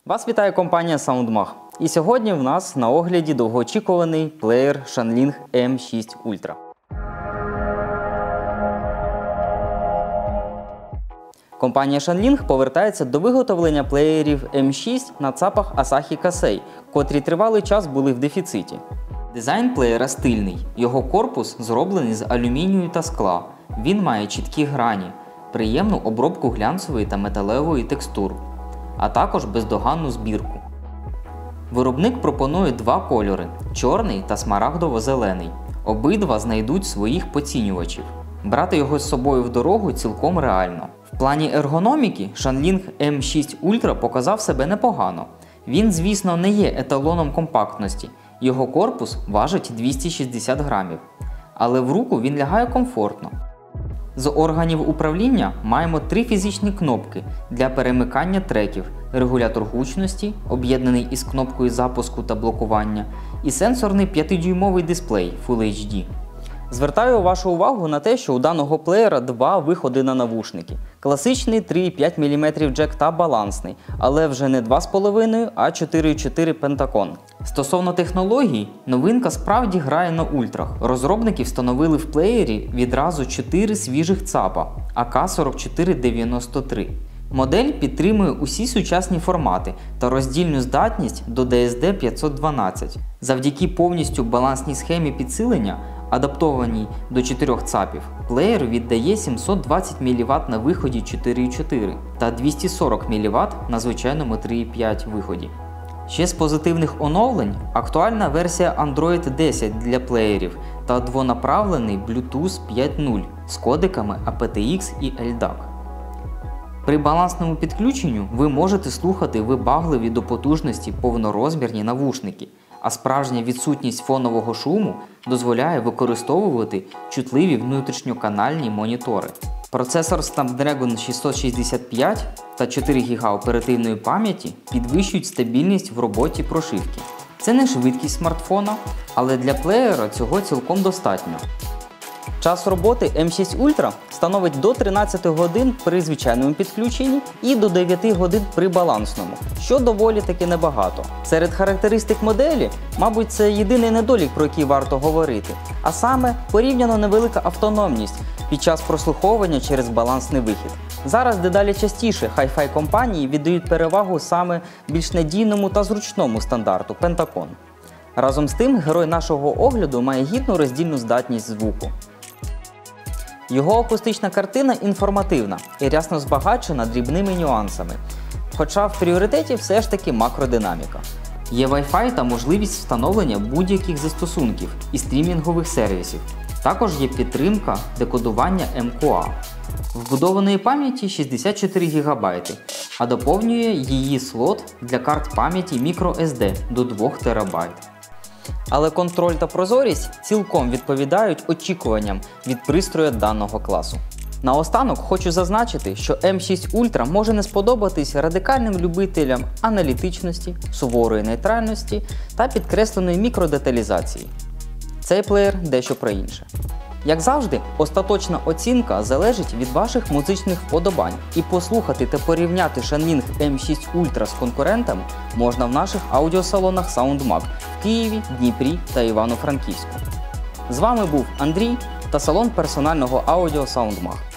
Вас вітає компанія SoundMag. І сьогодні в нас на огляді довгоочікуваний плеєр Shanling M6 Ultra. Компанія Shanling повертається до виготовлення плеєрів M6 на ЦАПах Asahi Kasei, котрі тривалий час були в дефіциті. Дизайн плеєра стильний. Його корпус зроблений з алюмінію та скла. Він має чіткі грані, приємну обробку глянцевої та металевої текстур, а також бездоганну збірку. Виробник пропонує два кольори – чорний та смарагдово-зелений. Обидва знайдуть своїх поцінювачів. Брати його з собою в дорогу цілком реально. В плані ергономіки Shanling M6 Ultra показав себе непогано. Він, звісно, не є еталоном компактності. Його корпус важить 260 грамів. Але в руку він лягає комфортно. З органів управління маємо три фізичні кнопки для перемикання треків, регулятор гучності, об'єднаний із кнопкою запуску та блокування, і сенсорний 5-дюймовий дисплей Full HD. Звертаю вашу увагу на те, що у даного плеєра два виходи на навушники. Класичний 3,5 мм джек та балансний, але вже не 2,5, а 4,4 Pentagon. Стосовно технологій, новинка справді грає на ультрах. Розробники встановили в плеєрі відразу 4 свіжих ЦАПа AK4493. Модель підтримує усі сучасні формати та роздільну здатність до DSD 512. Завдяки повністю балансній схемі підсилення, адаптованій до 4 ЦАПів, плеєр віддає 720 мВт на виході 4,4 та 240 мВт на звичайному 3,5 виході. Ще з позитивних оновлень актуальна версія Android 10 для плеєрів та двонаправлений Bluetooth 5.0 з кодеками aptX і LDAC. При балансному підключенню ви можете слухати вибагливі до потужності повнорозмірні навушники, а справжня відсутність фонового шуму дозволяє використовувати чутливі внутрішньоканальні монітори. Процесор Snapdragon 665 та 4 ГБ оперативної пам'яті підвищують стабільність в роботі прошивки. Це не швидкість смартфона, але для плеєра цього цілком достатньо. Час роботи M6 Ultra становить до 13 годин при звичайному підключенні і до 9 годин при балансному, що доволі таки небагато. Серед характеристик моделі, мабуть, це єдиний недолік, про який варто говорити, а саме порівняно невелика автономність під час прослуховування через балансний вихід. Зараз дедалі частіше хай-фай компанії віддають перевагу саме більш надійному та зручному стандарту Pentagon. Разом з тим, герой нашого огляду має гідну роздільну здатність звуку. Його акустична картина інформативна і рясно збагачена дрібними нюансами, хоча в пріоритеті все ж таки макродинаміка. Є Wi-Fi та можливість встановлення будь-яких застосунків і стрімінгових сервісів. Також є підтримка декодування MQA. Вбудованої пам'яті 64 ГБ, а доповнює її слот для карт пам'яті microSD до 2 ТБ. Але контроль та прозорість цілком відповідають очікуванням від пристрою даного класу. Наостанок хочу зазначити, що M6 Ultra може не сподобатись радикальним любителям аналітичності, суворої нейтральності та підкресленої мікродеталізації. Цей плеєр дещо про інше. Як завжди, остаточна оцінка залежить від ваших музичних вподобань, і послухати та порівняти Shanling M6 Ultra з конкурентами можна в наших аудіосалонах SoundMag в Києві, Дніпрі та Івано-Франківську. З вами був Андрій та салон персонального аудіо SoundMag.